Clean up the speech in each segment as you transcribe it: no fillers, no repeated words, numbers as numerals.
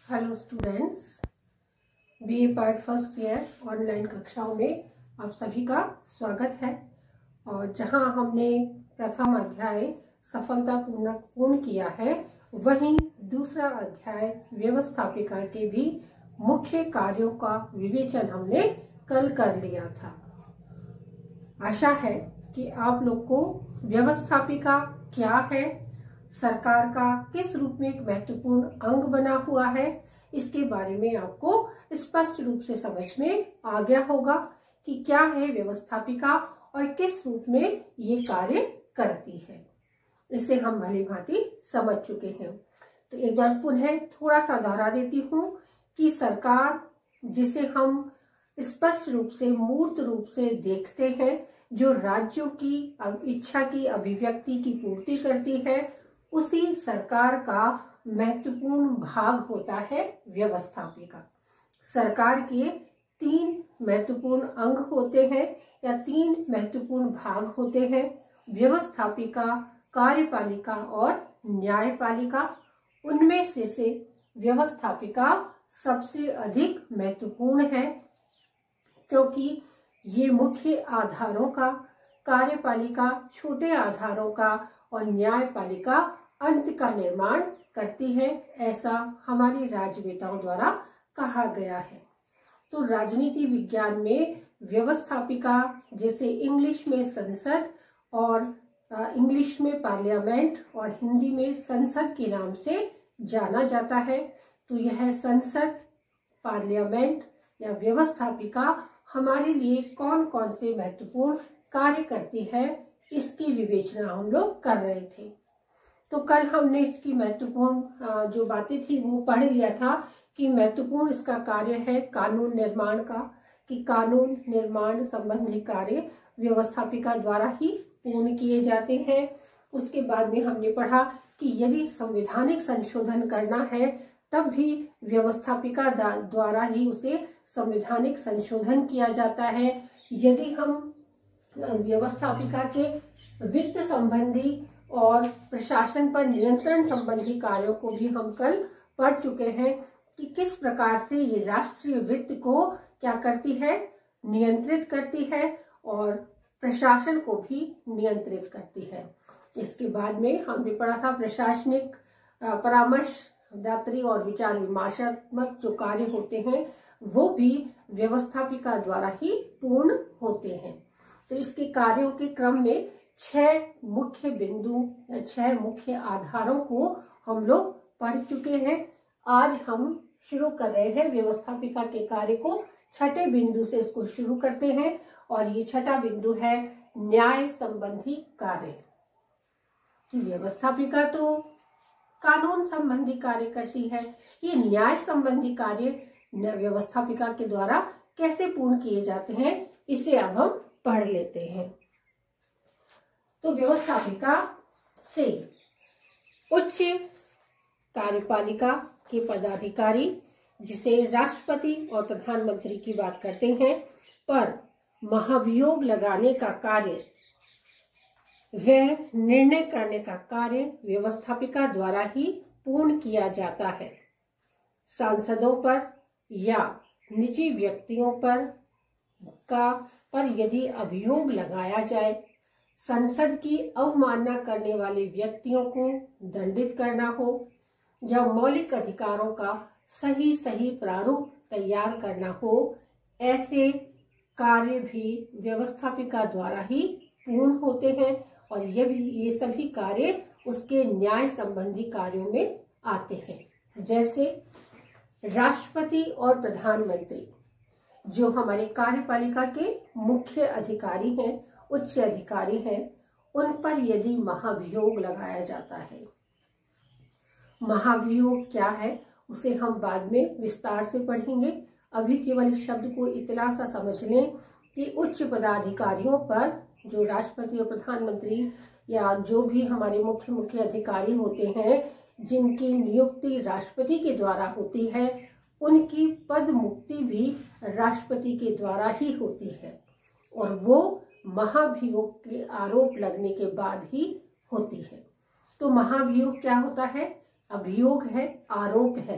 Hello students, BA part first year online कक्षाओं में आप सभी का स्वागत है। और जहां हमने प्रथम अध्याय सफलतापूर्वक पूर्ण किया है, वहीं दूसरा अध्याय व्यवस्थापिका के भी मुख्य कार्यों का विवेचन हमने कल कर लिया था। आशा है कि आप लोग को व्यवस्थापिका क्या है, सरकार का किस रूप में एक महत्वपूर्ण अंग बना हुआ है, इसके बारे में आपको स्पष्ट रूप से समझ में आ गया होगा कि क्या है व्यवस्थापिका और किस रूप में ये कार्य करती है। इसे हम भली भांति समझ चुके हैं। तो एक बार पुनः थोड़ा सा दोहरा देती हूँ कि सरकार, जिसे हम स्पष्ट रूप से मूर्त रूप से देखते हैं, जो राज्यों की इच्छा की अभिव्यक्ति की पूर्ति करती है, उसी सरकार का महत्वपूर्ण भाग होता है व्यवस्थापिका। सरकार के 3 महत्वपूर्ण अंग होते हैं या 3 महत्वपूर्ण भाग होते हैं: व्यवस्थापिका, कार्यपालिका और न्यायपालिका। उनमें से व्यवस्थापिका सबसे अधिक महत्वपूर्ण है, क्योंकि ये मुख्य आधारों का, कार्यपालिका छोटे आधारों का और न्यायपालिका अंत का निर्माण करती है, ऐसा हमारे राजनेताओं द्वारा कहा गया है। तो राजनीति विज्ञान में व्यवस्थापिका, जैसे इंग्लिश में संसद और इंग्लिश में पार्लियामेंट और हिंदी में संसद के नाम से जाना जाता है। तो यह संसद, पार्लियामेंट या व्यवस्थापिका हमारे लिए कौन कौन से महत्वपूर्ण कार्य करती है, इसकी विवेचना हम लोग कर रहे थे। तो कल हमने इसकी महत्वपूर्ण जो बातें थी वो पढ़ लिया था कि महत्वपूर्ण इसका कार्य है कानून निर्माण का, कि कानून निर्माण संबंधी कार्य व्यवस्थापिका द्वारा ही पूर्ण किए जाते हैं। उसके बाद में हमने पढ़ा कि यदि संवैधानिक संशोधन करना है, तब भी व्यवस्थापिका द्वारा ही उसे संवैधानिक संशोधन किया जाता है। यदि हम व्यवस्थापिका के वित्त संबंधी और प्रशासन पर नियंत्रण संबंधी कार्यों को भी हम कल पढ़ चुके हैं कि किस प्रकार से ये राष्ट्रीय वित्त को क्या करती है, नियंत्रित करती है और प्रशासन को भी नियंत्रित करती है। इसके बाद में हमने पढ़ा था प्रशासनिक परामर्शदात्री और विचार विमर्शात्मक जो कार्य होते हैं, वो भी व्यवस्थापिका द्वारा ही पूर्ण होते हैं। तो इसके कार्यों के क्रम में 6 मुख्य बिंदु, 6 मुख्य आधारों को हम लोग पढ़ चुके हैं। आज हम शुरू कर रहे हैं व्यवस्थापिका के कार्य को 6ठे बिंदु से इसको शुरू करते हैं, और ये 6ठा बिंदु है न्याय संबंधी कार्य। कि व्यवस्थापिका तो कानून संबंधी कार्य करती है, ये न्याय संबंधी कार्य व्यवस्थापिका के द्वारा कैसे पूर्ण किए जाते हैं, इसे अब हम पढ़ लेते हैं। तो व्यवस्थापिका से उच्च कार्यपालिका के पदाधिकारी, जिसे राष्ट्रपति और प्रधानमंत्री की बात करते हैं, पर महाभियोग लगाने का कार्य, वह निर्णय करने का कार्य व्यवस्थापिका द्वारा ही पूर्ण किया जाता है। सांसदों पर या निजी व्यक्तियों पर यदि अभियोग लगाया जाए, संसद की अवमानना करने वाले व्यक्तियों को दंडित करना हो, या मौलिक अधिकारों का सही प्रारूप तैयार करना हो, ऐसे कार्य भी व्यवस्थापिका द्वारा ही पूर्ण होते हैं। और ये सभी कार्य उसके न्याय संबंधी कार्यों में आते हैं। जैसे राष्ट्रपति और प्रधानमंत्री, जो हमारे कार्यपालिका के मुख्य अधिकारी हैं, उच्च अधिकारी हैं, उन पर यदि महाभियोग लगाया जाता है। महाभियोग क्या है, उसे हम बाद में विस्तार से पढ़ेंगे। अभी केवल इस शब्द को इतना सा समझ लें कि उच्च पदाधिकारियों पर, जो राष्ट्रपति और प्रधानमंत्री या जो भी हमारे मुख्य अधिकारी होते हैं, जिनकी नियुक्ति राष्ट्रपति के द्वारा होती है, उनकी पद मुक्ति भी राष्ट्रपति के द्वारा ही होती है, और वो महाभियोग के आरोप लगने के बाद ही होती है। तो महाभियोग क्या होता है? अभियोग है, आरोप है,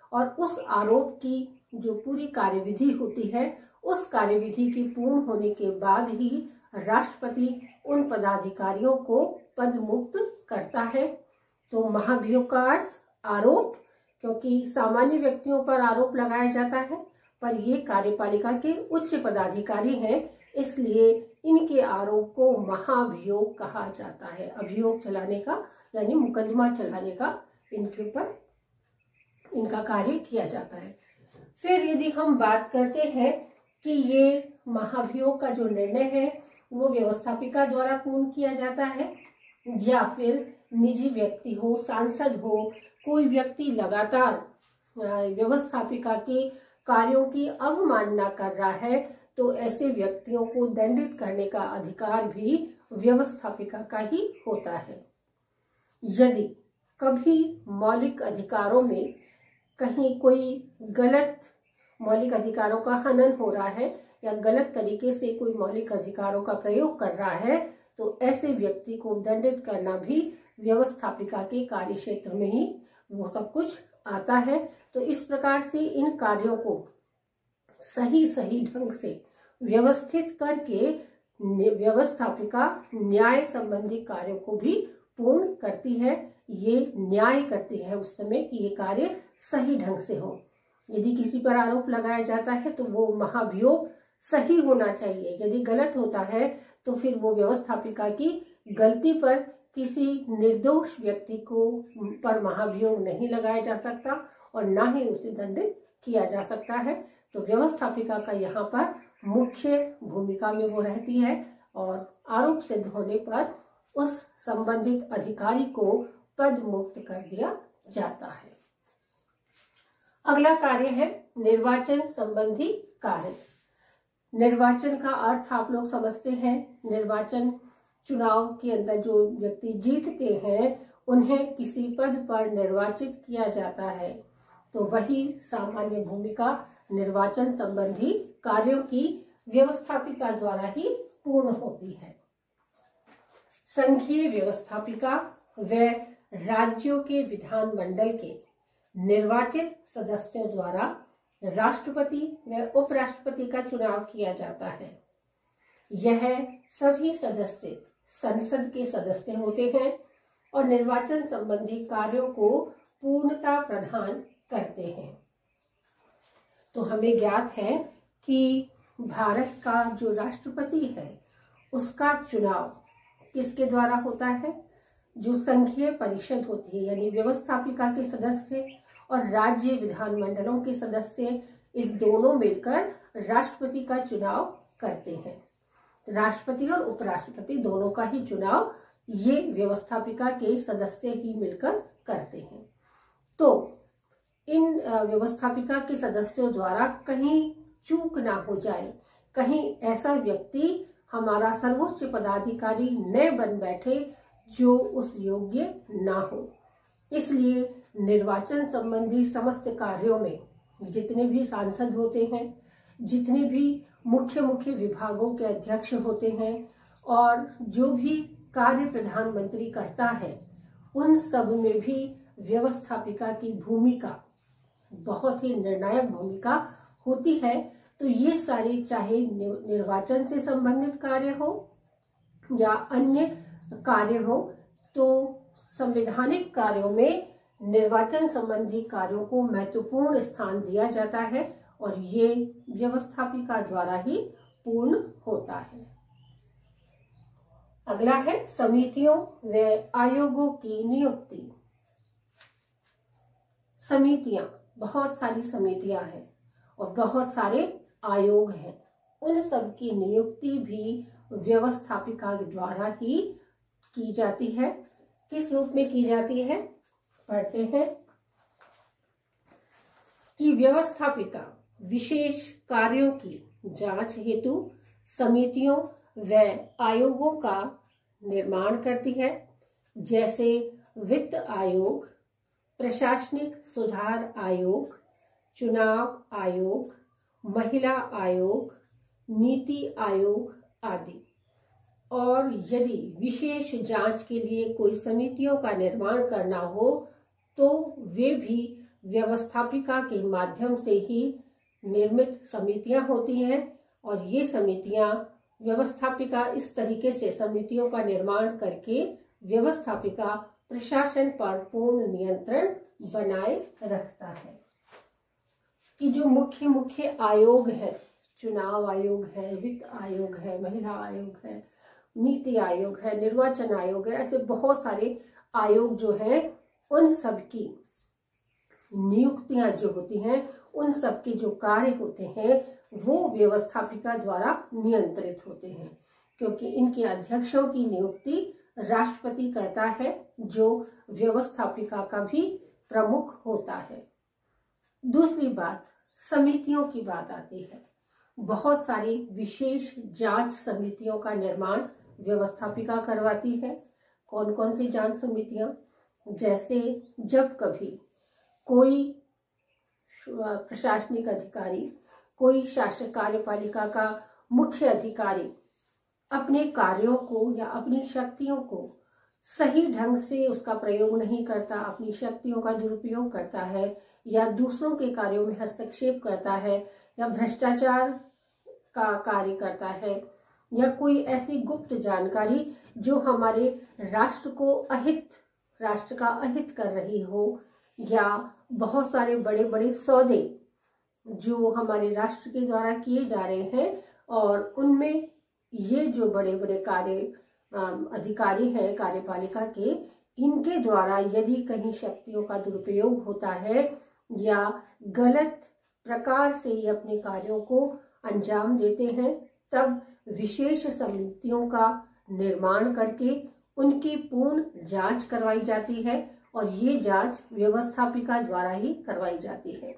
और उस आरोप की जो पूरी कार्यविधि होती है, उस कार्यविधि की पूर्ण होने के बाद ही राष्ट्रपति उन पदाधिकारियों को पद मुक्त करता है। तो महाभियोग का अर्थ आरोप, क्योंकि सामान्य व्यक्तियों पर आरोप लगाया जाता है, पर ये कार्यपालिका के उच्च पदाधिकारी हैं, इसलिए इनके आरोप को महाभियोग कहा जाता है। अभियोग चलाने का यानी मुकदमा चलाने का इनके ऊपर इनका कार्य किया जाता है। फिर यदि हम बात करते हैं कि ये महाभियोग का जो निर्णय है वो व्यवस्थापिका द्वारा पूर्ण किया जाता है या फिर निजी व्यक्ति हो, सांसद हो, कोई व्यक्ति लगातार व्यवस्थापिका के कार्यों की अवमानना कर रहा है, तो ऐसे व्यक्तियों को दंडित करने का अधिकार भी व्यवस्थापिका का ही होता है। यदि कभी मौलिक अधिकारों में कहीं कोई गलत मौलिक अधिकारों का हनन हो रहा है या गलत तरीके से कोई मौलिक अधिकारों का प्रयोग कर रहा है, तो ऐसे व्यक्ति को दंडित करना भी व्यवस्थापिका के कार्य क्षेत्र में ही वो सब कुछ आता है। तो इस प्रकार से इन कार्यों को सही ढंग से व्यवस्थित करके व्यवस्थापिका न्याय संबंधी कार्यों को भी पूर्ण करती है। ये न्याय करती है उस समय कि ये कार्य सही ढंग से हो। यदि किसी पर आरोप लगाया जाता है तो वो महाभियोग सही होना चाहिए। यदि गलत होता है तो फिर वो व्यवस्थापिका की गलती पर किसी निर्दोष व्यक्ति को पर महाभियोग नहीं लगाया जा सकता और ना ही उसे दंडित किया जा सकता है। तो व्यवस्थापिका का यहाँ पर मुख्य भूमिका में वो रहती है और आरोप सिद्ध होने पर उस संबंधित अधिकारी को पद मुक्त कर दिया जाता है। अगला कार्य है निर्वाचन संबंधी कार्य। निर्वाचन का अर्थ आप लोग समझते हैं। निर्वाचन चुनाव के अंदर जो व्यक्ति जीतते हैं उन्हें किसी पद पर निर्वाचित किया जाता है, तो वही सामान्य भूमिका निर्वाचन संबंधी कार्यों की व्यवस्थापिका द्वारा ही पूर्ण होती है। संघीय व्यवस्थापिका व राज्यों के विधानमंडल के निर्वाचित सदस्यों द्वारा राष्ट्रपति व उपराष्ट्रपति का चुनाव किया जाता है। यह सभी सदस्य संसद के सदस्य होते हैं और निर्वाचन संबंधी कार्यों को पूर्णता प्रदान करते हैं। तो हमें ज्ञात है कि भारत का जो राष्ट्रपति है उसका चुनाव किसके द्वारा होता है? जो संघीय परिषद होती है यानी व्यवस्थापिका के सदस्य और राज्य विधानमंडलों के सदस्य, इस दोनों मिलकर राष्ट्रपति का चुनाव करते हैं। राष्ट्रपति और उपराष्ट्रपति दोनों का ही चुनाव ये व्यवस्थापिका के सदस्य ही मिलकर करते हैं। तो इन व्यवस्थापिका के सदस्यों द्वारा कहीं चूक ना हो जाए, कहीं ऐसा व्यक्ति हमारा सर्वोच्च पदाधिकारी न बन बैठे जो उस योग्य ना हो, इसलिए निर्वाचन संबंधी समस्त कार्यों में जितने भी सांसद होते हैं, जितने भी मुख्य विभागों के अध्यक्ष होते हैं और जो भी कार्य प्रधानमंत्री करता है, उन सब में भी व्यवस्थापिका की भूमिका बहुत ही निर्णायक भूमिका होती है। तो ये सारे चाहे निर्वाचन से संबंधित कार्य हो या अन्य कार्य हो, तो संवैधानिक कार्यों में निर्वाचन संबंधी कार्यों को महत्वपूर्ण स्थान दिया जाता है और ये व्यवस्थापिका द्वारा ही पूर्ण होता है। अगला है समितियों व आयोगों की नियुक्ति। समितियां, बहुत सारी समितियां हैं और बहुत सारे आयोग हैं। उन सब की नियुक्ति भी व्यवस्थापिका द्वारा ही की जाती है। किस रूप में की जाती है? पढ़ते हैं कि व्यवस्थापिका विशेष कार्यों की जांच हेतु समितियों व आयोगों का निर्माण करती है, जैसे वित्त आयोग, प्रशासनिक सुधार आयोग, चुनाव आयोग, महिला आयोग, नीति आयोग आदि। और यदि विशेष जांच के लिए कोई समितियों का निर्माण करना हो तो वे भी व्यवस्थापिका के माध्यम से ही निर्मित समितियां होती हैं और ये समितियां व्यवस्थापिका इस तरीके से समितियों का निर्माण करके व्यवस्थापिका प्रशासन पर पूर्ण नियंत्रण बनाए रखता है। कि जो मुख्य मुख्य आयोग है, चुनाव आयोग है, वित्त आयोग है, महिला आयोग है, नीति आयोग है, निर्वाचन आयोग है, ऐसे बहुत सारे आयोग जो है उन सब की नियुक्तियां जो होती हैं, उन सब के जो कार्य होते हैं वो व्यवस्थापिका द्वारा नियंत्रित होते हैं, क्योंकि इनके अध्यक्षों की नियुक्ति राष्ट्रपति करता है, जो व्यवस्थापिका का भी प्रमुख होता है। दूसरी बात, समितियों की बात आती है। बहुत सारी विशेष जांच समितियों का निर्माण व्यवस्थापिका करवाती है। कौन कौन सी जांच समितियां? जैसे जब कभी कोई प्रशासनिक अधिकारी, कोई शासक कार्यपालिका का मुख्य अधिकारी अपने कार्यों को या अपनी शक्तियों को सही ढंग से उसका प्रयोग नहीं करता, अपनी शक्तियों का दुरुपयोग करता है या दूसरों के कार्यों में हस्तक्षेप करता है या भ्रष्टाचार का कार्य करता है या कोई ऐसी गुप्त जानकारी जो हमारे राष्ट्र का अहित कर रही हो, या बहुत सारे बड़े बड़े सौदे जो हमारे राष्ट्र के द्वारा किए जा रहे हैं और उनमें ये जो बड़े बड़े अधिकारी हैं कार्यपालिका के, इनके द्वारा यदि कहीं शक्तियों का दुरुपयोग होता है या गलत प्रकार से ये अपने कार्यों को अंजाम देते हैं, तब विशेष समितियों का निर्माण करके उनकी पूर्ण जांच करवाई जाती है और ये जांच व्यवस्थापिका द्वारा ही करवाई जाती है।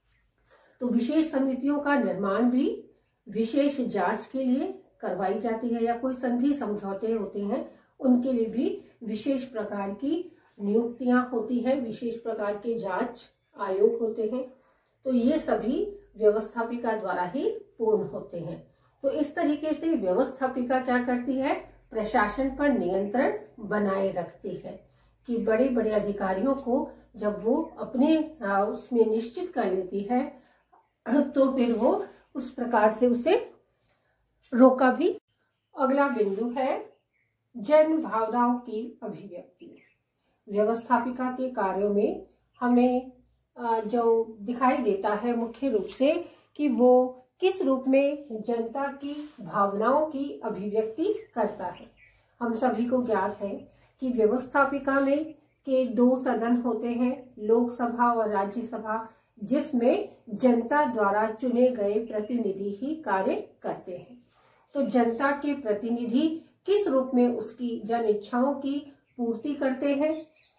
तो विशेष समितियों का निर्माण भी विशेष जांच के लिए करवाई जाती है, या कोई संधि समझौते होते हैं उनके लिए भी विशेष प्रकार की नियुक्तियां होती है, विशेष प्रकार के जांच आयोग होते हैं। तो ये सभी व्यवस्थापिका द्वारा ही पूर्ण होते हैं। तो इस तरीके से व्यवस्थापिका क्या करती है? प्रशासन पर नियंत्रण बनाए रखती है कि बड़े बड़े अधिकारियों को जब वो अपने उसमें निश्चित कर लेती है तो फिर वो उस प्रकार से उसे रोका भी। अगला बिंदु है जन भावनाओं की अभिव्यक्ति। व्यवस्थापिका के कार्यों में हमें जो दिखाई देता है मुख्य रूप से कि वो किस रूप में जनता की भावनाओं की अभिव्यक्ति करता है। हम सभी को ज्ञात है कि व्यवस्थापिका में के 2 सदन होते हैं, लोकसभा और राज्यसभा, जिसमें जनता द्वारा चुने गए प्रतिनिधि ही कार्य करते हैं। तो जनता के प्रतिनिधि किस रूप में उसकी जन इच्छाओं की पूर्ति करते हैं,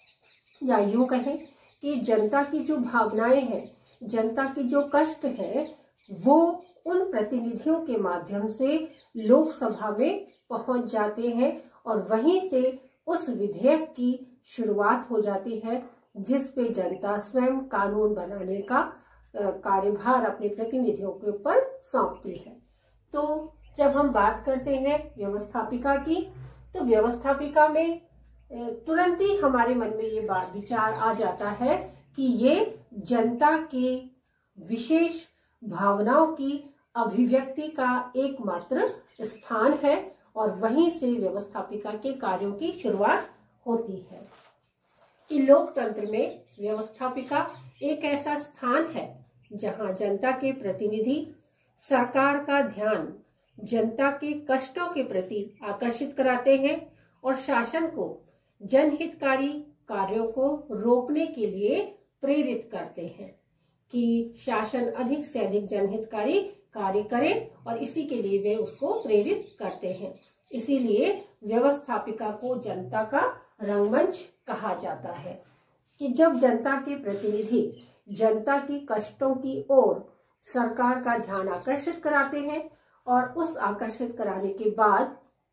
या यूं कहें कि जनता की जो भावनाएं हैं, जनता की जो कष्ट है, वो उन प्रतिनिधियों के माध्यम से लोकसभा में पहुंच जाते हैं और वहीं से उस विधेयक की शुरुआत हो जाती है जिस पे जनता स्वयं कानून बनाने का कार्यभार अपने प्रतिनिधियों के ऊपर सौंपती है। तो जब हम बात करते हैं व्यवस्थापिका की, तो व्यवस्थापिका में तुरंत ही हमारे मन में ये बात विचार आ जाता है कि ये जनता के विशेष भावनाओं की अभिव्यक्ति का एकमात्र स्थान है और वहीं से व्यवस्थापिका के कार्यों की शुरुआत होती है। कि लोकतंत्र में व्यवस्थापिका एक ऐसा स्थान है जहां जनता के प्रतिनिधि सरकार का ध्यान जनता के कष्टों के प्रति आकर्षित कराते हैं और शासन को जनहितकारी कार्यों को रोकने के लिए प्रेरित करते हैं कि शासन अधिक से अधिक जनहितकारी कार्य करे, और इसी के लिए वे उसको प्रेरित करते हैं। इसीलिए व्यवस्थापिका को जनता का रंगमंच कहा जाता है कि जब जनता के प्रतिनिधि जनता की कष्टों की ओर सरकार का ध्यान आकर्षित कराते हैं और उस आकर्षित कराने के बाद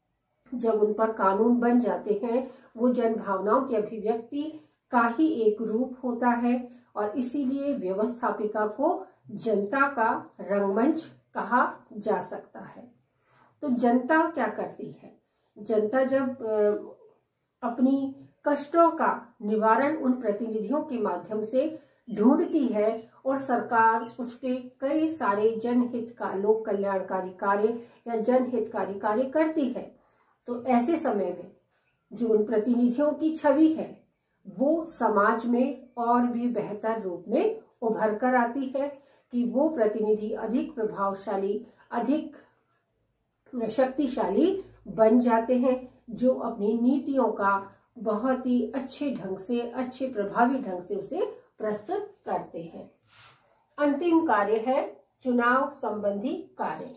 जब उन पर कानून बन जाते हैं, वो जन भावनाओं की अभिव्यक्ति का ही एक रूप होता है और इसीलिए व्यवस्थापिका को जनता का रंगमंच कहा जा सकता है। तो जनता क्या करती है? जनता जब अपनी कष्टों का निवारण उन प्रतिनिधियों के माध्यम से ढूंढती है और सरकार उस पे कई सारे जनहित का लोक कल्याणकारी कार्य या जनहितकारी कार्य करती है। तो ऐसे समय में जो उन प्रतिनिधियों की छवि है वो समाज में और भी बेहतर रूप में उभर कर आती है कि वो प्रतिनिधि अधिक प्रभावशाली, अधिक शक्तिशाली बन जाते हैं, जो अपनी नीतियों का बहुत ही अच्छे ढंग से, अच्छे प्रभावी ढंग से उसे प्रस्तुत करते हैं। अंतिम कार्य है चुनाव संबंधी कार्य।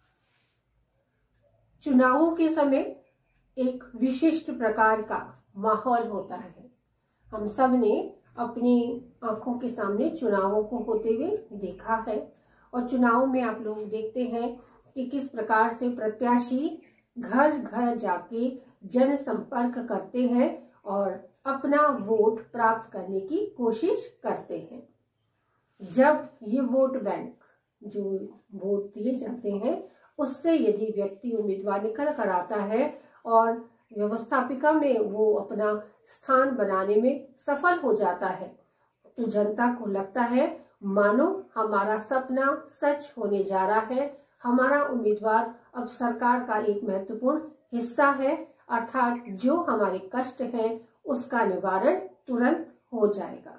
चुनावों के समय एक विशिष्ट प्रकार का माहौल होता है। हम सब ने अपनी आंखों के सामने चुनावों को होते हुए देखा है और चुनाव में आप लोग देखते हैं कि किस प्रकार से प्रत्याशी घर घर जाके जनसंपर्क करते हैं और अपना वोट प्राप्त करने की कोशिश करते हैं। जब ये वोट बैंक जो वोट दिए जाते हैं उससे यदि व्यक्ति उम्मीदवार निकल कर आता है और व्यवस्थापिका में वो अपना स्थान बनाने में सफल हो जाता है, तो जनता को लगता है मानो हमारा सपना सच होने जा रहा है, हमारा उम्मीदवार अब सरकार का एक महत्वपूर्ण हिस्सा है, अर्थात जो हमारे कष्ट हैं उसका निवारण तुरंत हो जाएगा।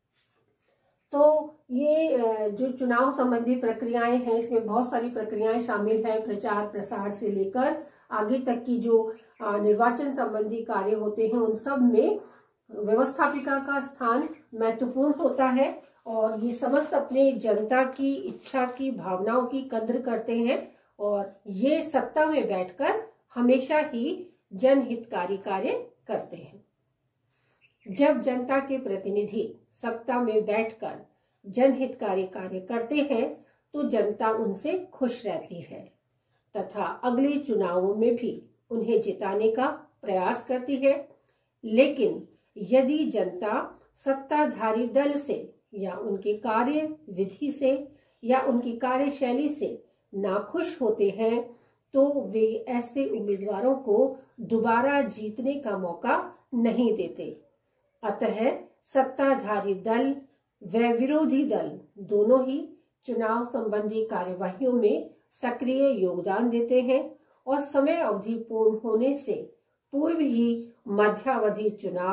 तो ये जो चुनाव संबंधी प्रक्रियाएं हैं, इसमें बहुत सारी प्रक्रियाएं शामिल हैं, प्रचार प्रसार से लेकर आगे तक की जो निर्वाचन संबंधी कार्य होते हैं उन सब में व्यवस्थापिका का स्थान महत्वपूर्ण होता है और ये समस्त अपने जनता की इच्छा की भावनाओं की कद्र करते हैं और ये सत्ता में बैठकर हमेशा ही जनहितकारी कार्य करते हैं। जब जनता के प्रतिनिधि सत्ता में बैठकर जनहितकारी कार्य करते हैं तो जनता उनसे खुश रहती है तथा अगले चुनावों में भी उन्हें जिताने का प्रयास करती है। लेकिन यदि जनता सत्ताधारी दल से या उनके कार्य विधि से या उनकी कार्यशैली से नाखुश होते हैं तो वे ऐसे उम्मीदवारों को दोबारा जीतने का मौका नहीं देते। अतः सत्ताधारी दल व विरोधी दल दोनों ही चुनाव संबंधी कार्यवाहियों में सक्रिय योगदान देते हैं और समय अवधि पूर्ण होने से पूर्व ही मध्यावधि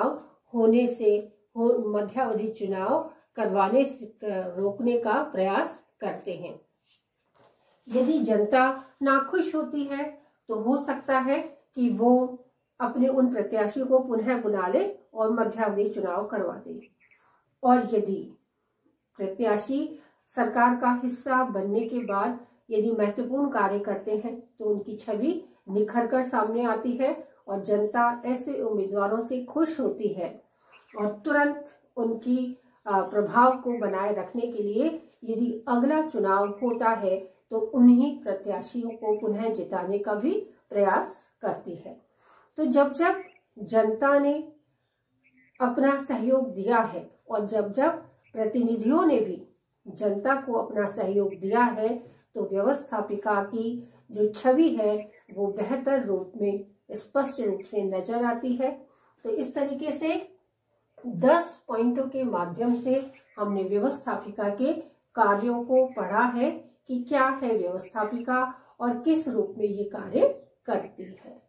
चुनाव करवाने से रोकने का प्रयास करते हैं। यदि जनता नाखुश होती है तो हो सकता है कि वो अपने उन प्रत्याशियों को पुनः बुला ले और मध्यावधि चुनाव करवा दे। और यदि प्रत्याशी सरकार का हिस्सा बनने के बाद यदि महत्वपूर्ण कार्य करते हैं तो उनकी छवि निखर कर सामने आती है और जनता ऐसे उम्मीदवारों से खुश होती है और तुरंत उनकी प्रभाव को बनाए रखने के लिए यदि अगला चुनाव होता है तो उन्हीं प्रत्याशियों को पुनः जिताने का भी प्रयास करती है। तो जब जब जनता ने अपना सहयोग दिया है और जब जब प्रतिनिधियों ने भी जनता को अपना सहयोग दिया है तो व्यवस्थापिका की जो छवि है वो बेहतर रूप में स्पष्ट रूप से नजर आती है। तो इस तरीके से 10 पॉइंटों के माध्यम से हमने व्यवस्थापिका के कार्यों को पढ़ा है कि क्या है व्यवस्थापिका और किस रूप में ये कार्य करती है।